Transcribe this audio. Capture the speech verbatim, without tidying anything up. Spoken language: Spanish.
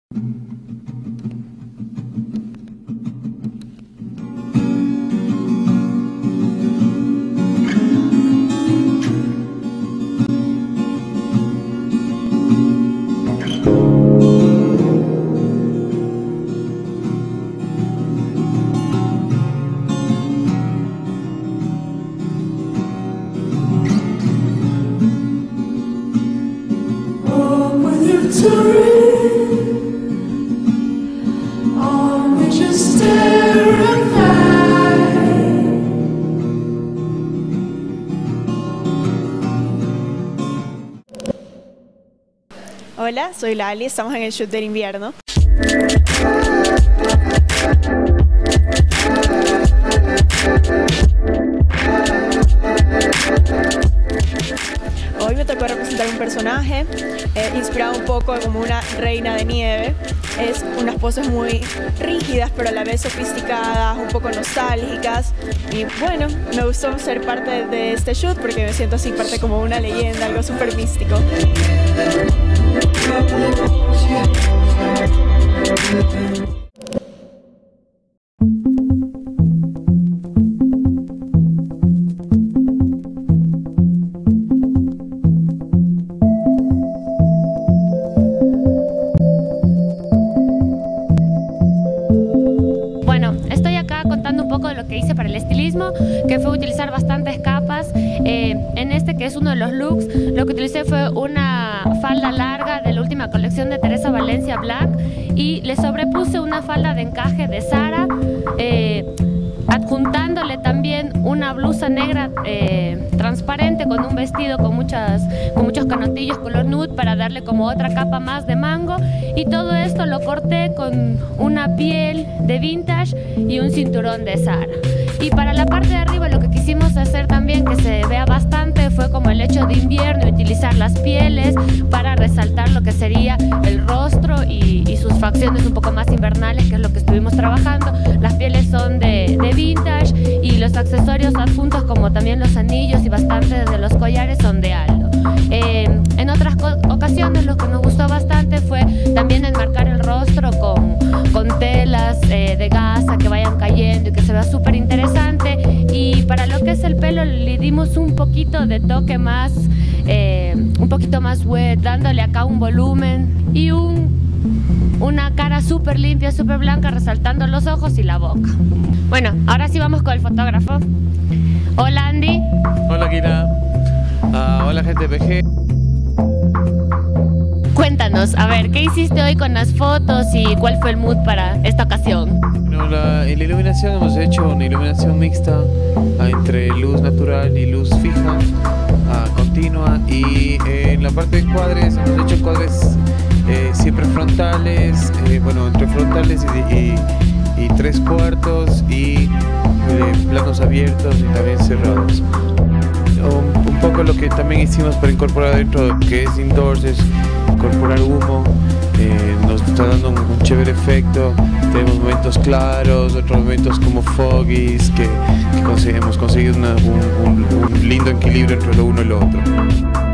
Hola, soy Lali, estamos en el shoot del invierno. Hoy me tocó representar un personaje eh, inspirado un poco como una reina de nieve. Es unas poses muy rígidas pero a la vez sofisticadas, un poco nostálgicas. Y bueno, me gustó ser parte de este shoot porque me siento así parte como una leyenda, algo súper místico. Bueno, estoy acá contando un poco de lo que hice para el estilismo, que fue utilizar bastantes capas. Eh, en este, que es uno de los looks, lo que utilicé fue una falda larga de la última colección de Teresa Valencia Black y le sobrepuse una falda de encaje de Zara, eh, adjuntándole también una blusa negra eh, transparente con un vestido con, muchas, con muchos canotillos color nude para darle como otra capa más de mango, y todo esto lo corté con una piel de vintage y un cinturón de Zara. Y para la parte de arriba lo que quisimos hacer también, que se vea bastante, fue como el hecho de invierno y utilizar las pieles para resaltar lo que sería el rostro y, y sus facciones un poco más invernales, que es lo que estuvimos trabajando. Las pieles son de, de vintage y los accesorios adjuntos, como también los anillos y bastantes de los collares, son de Aldo. Eh, en otras ocasiones lo que nos gustó bastante fue también enmarcar el rostro con, con telas eh, de gasa que vayan cayendo y que se vea súper interesante. Y para lo que es el pelo le dimos un poquito de toque más, eh, un poquito más wet, dándole acá un volumen y un, una cara súper limpia, súper blanca, resaltando los ojos y la boca. Bueno, ahora sí vamos con el fotógrafo. Hola Andy. Hola Kira. Uh, hola gente de P G. Cuéntanos, a ver, ¿qué hiciste hoy con las fotos y cuál fue el mood para esta ocasión? Bueno, la, en la iluminación hemos hecho una iluminación mixta uh, entre luz natural y luz fija, uh, continua, y eh, en la parte de encuadres hemos hecho encuadres eh, siempre frontales, eh, bueno, entre frontales y, y, y tres cuartos, y eh, planos abiertos y también cerrados. Un, un poco lo que también hicimos para incorporar dentro de lo que es indoors es incorporar humo, eh, nos está dando un, un chévere efecto. Tenemos momentos claros, otros momentos como foggies, que, que hemos conseguido una, un, un, un lindo equilibrio entre lo uno y lo otro.